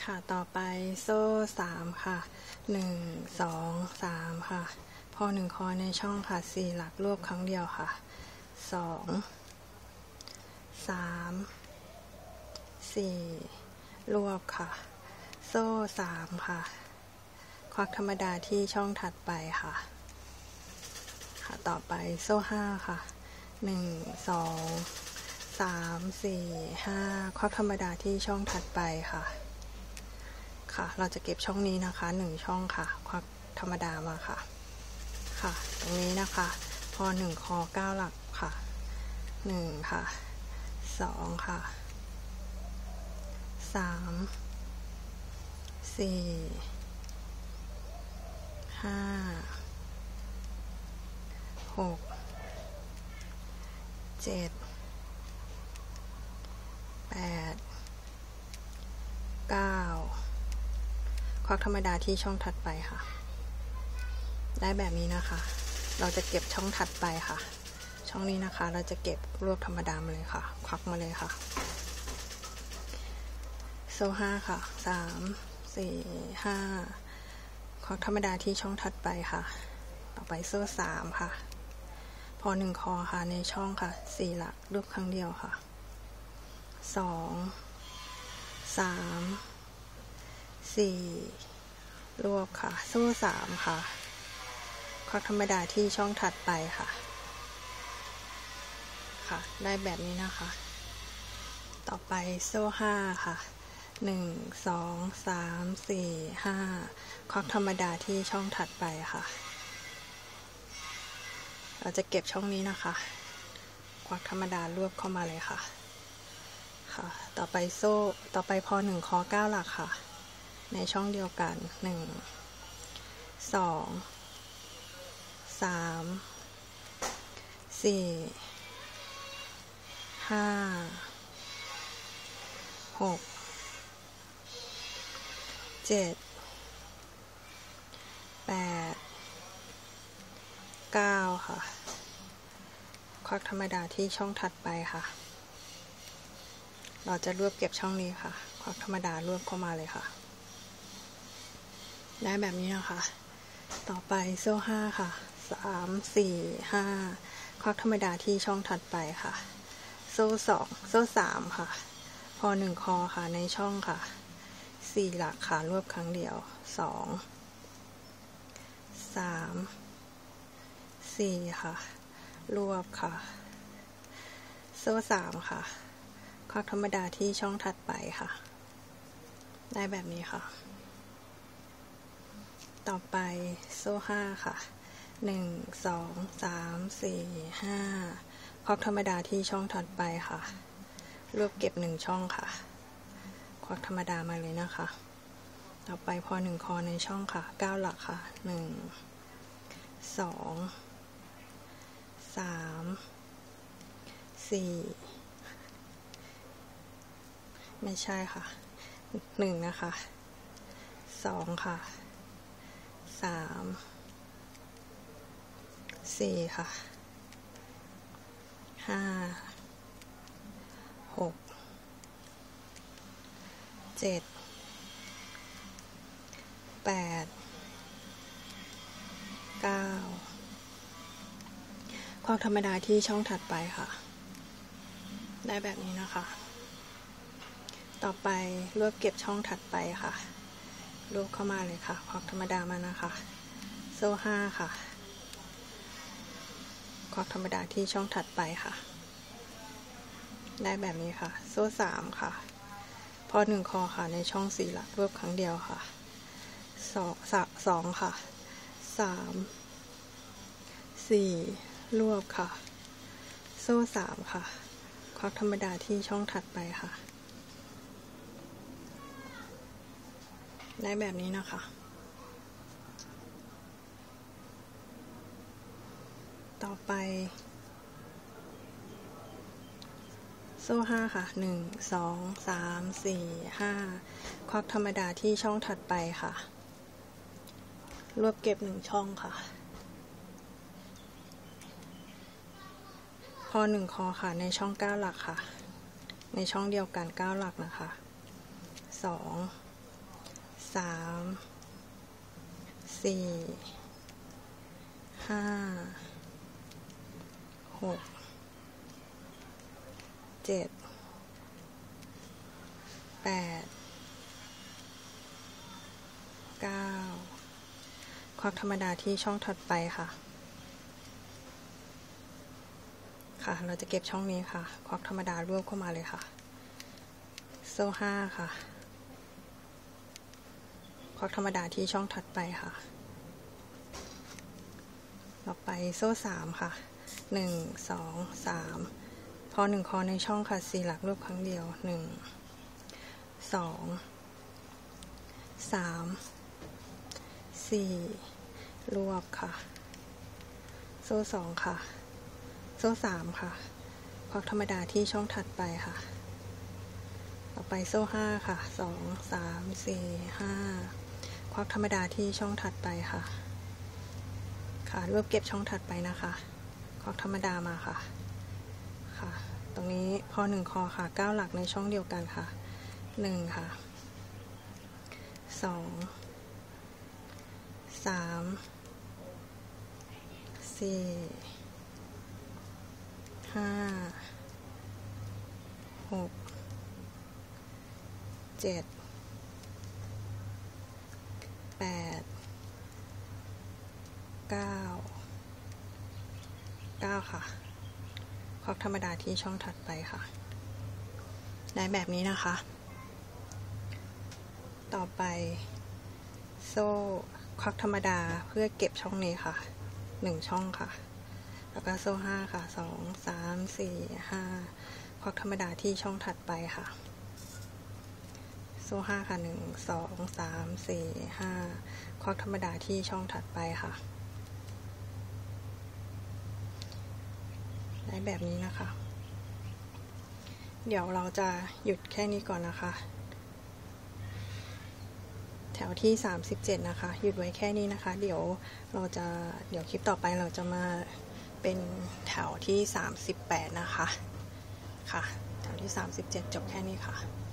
ค่ะต่อไปโซ่3ค่ะ1 2 3ค่ะพอ1คอในช่องค่ะ4หลักรวบครั้งเดียวค่ะ2 3 4รวบค่ะโซ่3ค่ะควักธรรมดาที่ช่องถัดไปค่ะต่อไปโซ่5ค่ะ1 2 3 4 5ควักธรรมดาที่ช่องถัดไปค่ะเราจะเก็บช่องนี้นะคะ1ช่องค่ะควักธรรมดามาค่ะตรงนี้นะคะพอ1คอ9หลักค่ะ1ค่ะ2ค่ะ3 4 5 6 7 8 9ควักธรรมดาที่ช่องถัดไปค่ะได้แบบนี้นะคะเราจะเก็บช่องถัดไปค่ะช่องนี้นะคะเราจะเก็บรวบธรรมดามาเลยค่ะควักมาเลยค่ะโซ่5ค่ะ3 4 5ควักธรรมดาที่ช่องถัดไปค่ะต่อไปโซ่3ค่ะพอ1คอค่ะในช่องค่ะ4หลักรวบครั้งเดียวค่ะ2 3 4รวบค่ะโซ่3ค่ะควักธรรมดาที่ช่องถัดไปค่ะได้แบบนี้นะคะต่อไปโซ่5ค่ะ1 2 3 4 5ควักธรรมดาที่ช่องถัดไปค่ะเราจะเก็บช่องนี้นะคะควักธรรมดารวบเข้ามาเลยค่ะต่อไปพอ1คอ9หลักค่ะในช่องเดียวกัน1 2 3 4 5 6 7 8 9ค่ะควักธรรมดาที่ช่องถัดไปค่ะเราจะรวบเก็บช่องนี้ค่ะควักธรรมดารวบเข้ามาเลยค่ะได้แบบนี้นะคะต่อไปโซ่5ค่ะ3 4 5ควักธรรมดาที่ช่องถัดไปค่ะโซ่2โซ่3ค่ะพอ1คอค่ะในช่องค่ะ4หลักค่ะรวบครั้งเดียว2 3 4ค่ะรวบค่ะโซ่3ค่ะควักธรรมดาที่ช่องถัดไปค่ะได้แบบนี้ค่ะต่อไปโซ่5ค่ะ1 2 3 4 5ควักธรรมดาที่ช่องถัดไปค่ะรวบเก็บ1ช่องค่ะควักธรรมดามาเลยนะคะต่อไปพอ1คอในช่องค่ะ9หลักค่ะ1 2 3 4ไม่ใช่ค่ะ1นะคะ2ค่ะ3 4ค่ะ5 6 7 8 9ควักธรรมดาที่ช่องถัดไปค่ะได้แบบนี้นะคะต่อไปรวบเก็บช่องถัดไปค่ะรวบเข้ามาเลยค่ะควักธรรมดามานะคะโซ่5ค่ะควักธรรมดาที่ช่องถัดไปค่ะได้แบบนี้ค่ะโซ่3ค่ะพอ1คอค่ะในช่อง4หลักรวบครั้งเดียวค่ะ2ค่ะ3 4รวบค่ะโซ่3ค่ะควักธรรมดาที่ช่องถัดไปค่ะได้แบบนี้นะคะต่อไปโซ่5ค่ะ1 2 3 4 5ควักธรรมดาที่ช่องถัดไปค่ะรวบเก็บ1ช่องค่ะพอ1คอค่ะในช่อง9หลักค่ะในช่องเดียวกัน9หลักนะคะ2 3 4 5 6 7 8 9ควักธรรมดาที่ช่องถัดไปค่ะเราจะเก็บช่องนี้ค่ะควักธรรมดารวบเข้ามาเลยค่ะโซ่5ค่ะควักธรรมดาที่ช่องถัดไปค่ะต่อไปโซ่3ค่ะ1 2 3พอ1คอในช่องค่ะ4หลักรวบครั้งเดียว1 2 3 4รวบค่ะโซ่2ค่ะโซ่3ค่ะควักธรรมดาที่ช่องถัดไปค่ะต่อไปโซ่5ค่ะ2 3 4 5ควักธรรมดาที่ช่องถัดไปค่ะรวบเก็บช่องถัดไปนะคะควักธรรมดามาค่ะตรงนี้พอ1คอค่ะ9หลักในช่องเดียวกันค่ะ1ค่ะ2 3 4 5 6 7 8 9ค่ะควักธรรมดาที่ช่องถัดไปค่ะได้แบบนี้นะคะต่อไปโซ่ควักธรรมดาเพื่อเก็บช่องนี้ค่ะ1ช่องค่ะแล้วก็โซ่5ค่ะ2 3 4 5ควักธรรมดาที่ช่องถัดไปค่ะโซ่5ค่ะ1 2 3 4 5ควักธรรมดาที่ช่องถัดไปค่ะได้แบบนี้นะคะเดี๋ยวเราจะหยุดแค่นี้ก่อนนะคะแถวที่37นะคะหยุดไว้แค่นี้นะคะเดี๋ยวคลิปต่อไปเราจะมาเป็นแถวที่38นะคะแถวที่37จบแค่นี้ค่ะ